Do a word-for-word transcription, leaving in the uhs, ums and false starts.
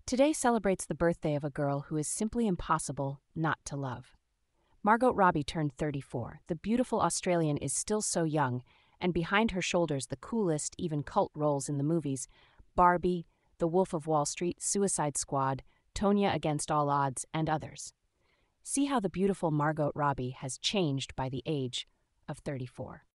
Today celebrates the birthday of a girl who is simply impossible not to love. Margot Robbie turned thirty-four. The beautiful Australian is still so young, and behind her shoulders the coolest, even cult roles in the movies: Barbie, The Wolf of Wall Street, Suicide Squad, Tonya Against All Odds, and others. See how the beautiful Margot Robbie has changed by the age of thirty-four.